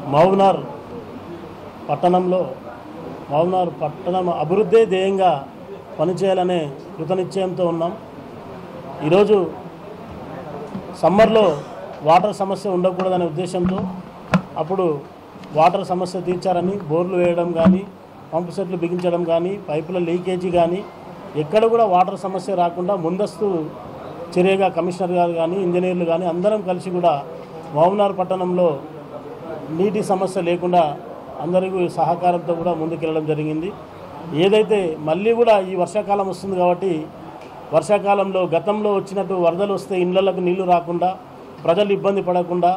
మహబూబ్నగర్ పట్టణంలో మహబూబ్నగర్ పట్టణం అభివృద్ధి ధ్యేయంగా పనిచేయాలనే కృతనిశ్చయంతో ఉన్నాం. ఈరోజు సమ్మర్లో వాటర్ సమస్య ఉండకూడదనే ఉద్దేశంతో అప్పుడు వాటర్ సమస్య తీర్చారని బోర్లు వేయడం కానీ, పంపు సెట్లు బిగించడం కానీ, పైపుల లీకేజీ కానీ ఎక్కడ కూడా వాటర్ సమస్య రాకుండా ముందస్తు చర్యగా కమిషనర్ గారు కానీ, ఇంజనీర్లు కానీ అందరం కలిసి కూడా మహబూబ్నగర్ పట్టణంలో నీటి సమస్య లేకుండా అందరికీ సహకారంతో కూడా ముందుకెళ్ళడం జరిగింది. ఏదైతే మళ్ళీ కూడా ఈ వర్షాకాలం వస్తుంది కాబట్టి వర్షాకాలంలో గతంలో వచ్చినట్టు వరదలు వస్తే ఇళ్లకు నీళ్లు రాకుండా, ప్రజలు ఇబ్బంది పడకుండా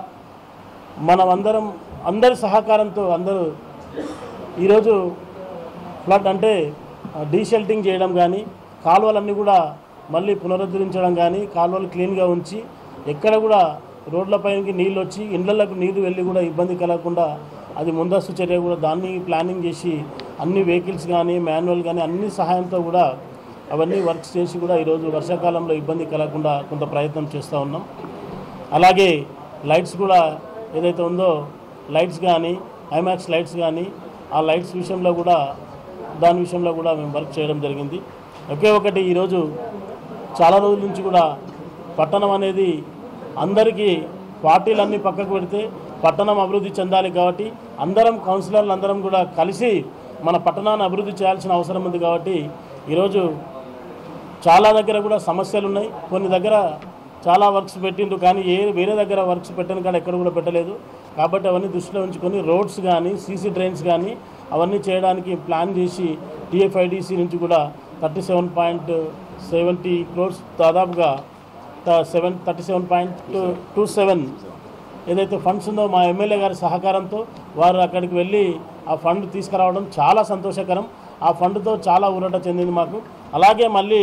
అందరి సహకారంతో అందరూ ఈరోజు ఫ్లడ్ అంటే డీషెల్టింగ్ చేయడం కానీ, కాలువలన్నీ కూడా మళ్ళీ పునరుద్ధరించడం కానీ, కాలువలు క్లీన్గా ఉంచి ఎక్కడ కూడా రోడ్లపైకి నీళ్ళు వచ్చి ఇళ్లకు నీరు వెళ్ళి కూడా ఇబ్బంది కలగకుండా అది ముందస్తు చర్య కూడా దాన్ని ప్లానింగ్ చేసి అన్ని వెహికల్స్ కానీ, మాన్యువల్ కానీ అన్ని సహాయంతో కూడా అవన్నీ వర్క్స్ చేసి కూడా ఈరోజు వర్షాకాలంలో ఇబ్బంది కలగకుండా కొంత ప్రయత్నం చేస్తూ ఉన్నాం. అలాగే లైట్స్ కూడా ఏదైతే ఉందో లైట్స్ కానీ, ఐమాక్స్ లైట్స్ కానీ ఆ లైట్స్ విషయంలో కూడా దాని విషయంలో కూడా మేము వర్క్ చేయడం జరిగింది. ఒకే ఒకటి ఈరోజు చాలా రోజుల నుంచి కూడా పట్టణం అనేది అందరికీ పార్టీలన్నీ పక్కకు పెడితే పట్టణం అభివృద్ధి చెందాలి కాబట్టి అందరం కౌన్సిలర్లు అందరం కూడా కలిసి మన పట్టణాన్ని అభివృద్ధి చేయాల్సిన అవసరం ఉంది. కాబట్టి ఈరోజు చాలా దగ్గర కూడా సమస్యలు ఉన్నాయి. కొన్ని దగ్గర చాలా వర్క్స్ పెట్టిండ్రు కానీ వేరే దగ్గర వర్క్స్ పెట్టని కాడ ఎక్కడ కూడా పెట్టలేదు. కాబట్టి అవన్నీ దృష్టిలో ఉంచుకొని రోడ్స్ కానీ, సీసీ డ్రైన్స్ కానీ అవన్నీ చేయడానికి ప్లాన్ చేసి టీఎఫ్ఐడిసి నుంచి కూడా 37.70 crores దాదాపుగా 37.27 ఏదైతే ఫండ్స్ ఉందో మా ఎమ్మెల్యే గారి సహకారంతో వారు అక్కడికి వెళ్ళి ఆ ఫండ్ తీసుకురావడం చాలా సంతోషకరం. ఆ ఫండ్తో చాలా ఊరట చెందింది మాకు. అలాగే మళ్ళీ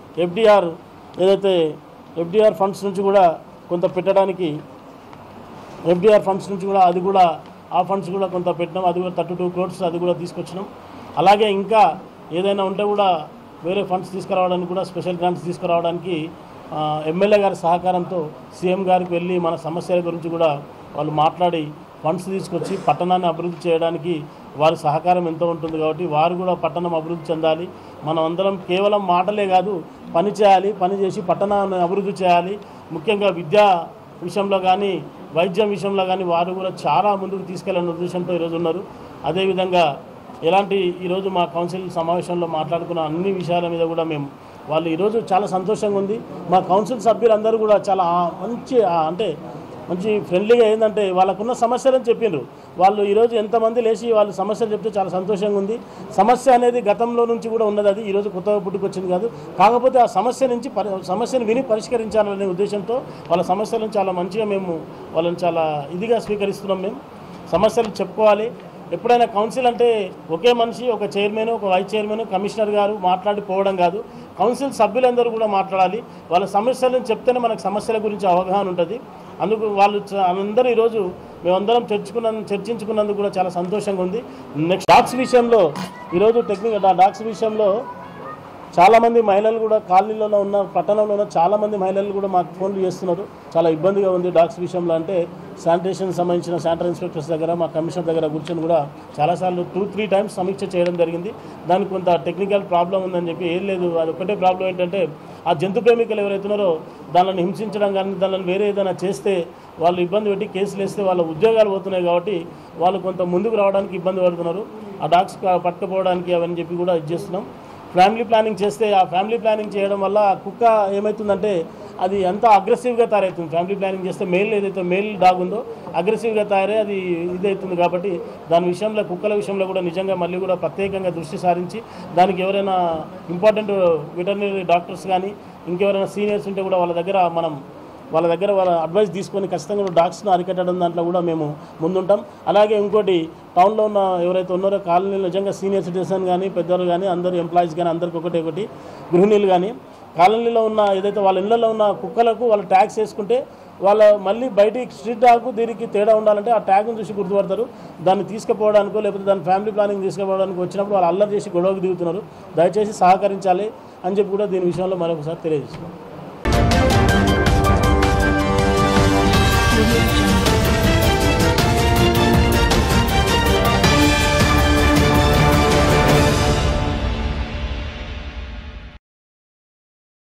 ఎఫ్డిఆర్ ఫండ్స్ నుంచి కూడా కొంత పెట్టడానికి ఎఫ్డిఆర్ ఫండ్స్ నుంచి కూడా ఆ ఫండ్స్ కూడా కొంత పెట్టినాం. అది కూడా 32 crores అది కూడా తీసుకొచ్చినాం. అలాగే ఇంకా ఏదైనా ఉంటే కూడా వేరే ఫండ్స్ తీసుకురావడానికి కూడా స్పెషల్ గ్రాంట్స్ తీసుకురావడానికి ఎమ్మెల్యే గారి సహకారంతో సీఎం గారికి వెళ్ళి మన సమస్యల గురించి కూడా వాళ్ళు మాట్లాడి ఫండ్స్ తీసుకొచ్చి పట్టణాన్ని అభివృద్ధి చేయడానికి వారి సహకారం ఎంతో ఉంటుంది. కాబట్టి వారు కూడా పట్టణం అభివృద్ధి చెందాలి. మనం అందరం కేవలం మాటలే కాదు పని చేయాలి, పని చేసి పట్టణాన్ని అభివృద్ధి చేయాలి. ముఖ్యంగా విద్యా విషయంలో కానీ, వైద్యం విషయంలో కానీ వారు కూడా చాలా ముందుకు తీసుకెళ్లాలనే ఉద్దేశంతో ఈరోజు ఉన్నారు. అదేవిధంగా ఈరోజు మా కౌన్సిల్ సమావేశంలో మాట్లాడుకున్న అన్ని విషయాల మీద కూడా వాళ్ళు ఈరోజు చాలా సంతోషంగా ఉంది. మా కౌన్సిల్ సభ్యులందరూ కూడా చాలా మంచి ఫ్రెండ్లీగా ఏంటంటే వాళ్ళకున్న సమస్యలని చెప్పిండ్రు. వాళ్ళు ఈరోజు ఎంతమంది లేచి వాళ్ళు సమస్యలు చెప్తే చాలా సంతోషంగా ఉంది. సమస్య అనేది గతంలో నుంచి కూడా ఉన్నది, అది ఈరోజు కొత్తగా పుట్టుకొచ్చింది కాదు. కాకపోతే ఆ సమస్యను విని పరిష్కరించాలనే ఉద్దేశంతో వాళ్ళ సమస్యలను చాలా మంచిగా వాళ్ళని చాలా ఇదిగా స్వీకరిస్తున్నాం. సమస్యలు చెప్పుకోవాలి. ఎప్పుడైనా కౌన్సిల్ అంటే ఒకే మనిషి, ఒక చైర్మన్, ఒక వైస్ చైర్మన్, కమిషనర్ గారు మాట్లాడిపోవడం కాదు. కౌన్సిల్ సభ్యులందరూ కూడా మాట్లాడాలి. వాళ్ళ సమస్యలను చెప్తేనే మనకు సమస్యల గురించి అవగాహన ఉంటుంది. అందుకు అందరూ ఈరోజు మేమందరం చర్చించుకున్నందుకు కూడా చాలా సంతోషంగా ఉంది. నెక్స్ట్ డాగ్స్ విషయంలో ఈరోజు డాగ్స్ విషయంలో చాలామంది మహిళలు కూడా కాలనీలో ఉన్న పట్టణంలో ఉన్న చాలామంది మహిళలు కూడా మాకు ఫోన్లు చేస్తున్నారు. చాలా ఇబ్బందిగా ఉంది డాగ్స్ విషయంలో. అంటే శానిటేషన్ సంబంధించిన శానిటరీ ఇన్స్పెక్టర్స్ దగ్గర, మా కమిషనర్ దగ్గర కూర్చొని కూడా చాలాసార్లు 2-3 times సమీక్ష చేయడం జరిగింది. దానికి కొంత టెక్నికల్ ప్రాబ్లం ఉందని చెప్పి ఏం లేదు. అది ఒకటే ప్రాబ్లం ఏంటంటే ఆ జంతు ప్రేమికులు ఎవరైతున్నారో దానిని హింసించడం కానీ, దానిని వేరే ఏదైనా చేస్తే వాళ్ళు ఇబ్బంది పెట్టి కేసులు వేస్తే వాళ్ళ ఉద్యోగాలు పోతున్నాయి. కాబట్టి వాళ్ళు కొంత ముందుకు రావడానికి ఇబ్బంది పడుతున్నారు. ఆ డాగ్స్ పట్టుకుపోవడానికి అవన్నీ చెప్పి కూడా ఇది చేస్తున్నాం. ఫ్యామిలీ ప్లానింగ్ చేస్తే ఆ ఫ్యామిలీ ప్లానింగ్ చేయడం వల్ల కుక్క ఏమవుతుందంటే అది ఎంత అగ్రెసివ్గా తయారవుతుంది. ఫ్యామిలీ ప్లానింగ్ చేస్తే ఏదైతే మేల్ డాగ్ ఉందో అగ్రెసివ్గా తయారై అది ఇదవుతుంది. కాబట్టి దాని విషయంలో కుక్కల విషయంలో కూడా నిజంగా మళ్ళీ కూడా ప్రత్యేకంగా దృష్టి సారించి దానికి ఎవరైనా ఇంపార్టెంట్ వెటర్నరీ డాక్టర్స్ కానీ ఇంకెవరైనా సీనియర్స్ ఉంటే కూడా వాళ్ళ దగ్గర వాళ్ళ అడ్వైస్ తీసుకొని ఖచ్చితంగా డాగ్స్ను అరికట్టడం దాంట్లో కూడా మేము ముందుంటాం. అలాగే ఇంకోటి టౌన్లో ఉన్న ఎవరైతే ఉన్నారో కాలనీలో నిజంగా సీనియర్ సిటిజన్ కానీ, పెద్దవారు కానీ, అందరూ ఎంప్లాయీస్ కానీ అందరికి ఒకటి గృహిణీలు కానీ కాలనీలో ఉన్న ఏదైతే వాళ్ళ ఇళ్లలో ఉన్న కుక్కలకు వాళ్ళు ట్యాగ్స్ వేసుకుంటే వాళ్ళ మళ్ళీ బయటికి స్ట్రీట్ డాగ్ దీనికి తేడా ఉండాలంటే ఆ ట్యాగ్ను చూసి గుర్తుపడతారు. దాన్ని తీసుకుపోవడానికో లేకపోతే దాని ఫ్యామిలీ ప్లానింగ్ తీసుకుపోవడానికి వచ్చినప్పుడు వాళ్ళు అల్లరి చేసి గొడవకు దిగుతున్నారు. దయచేసి సహకరించాలి అని చెప్పి కూడా దీని విషయంలో మరొకసారి తెలియజేస్తున్నాం.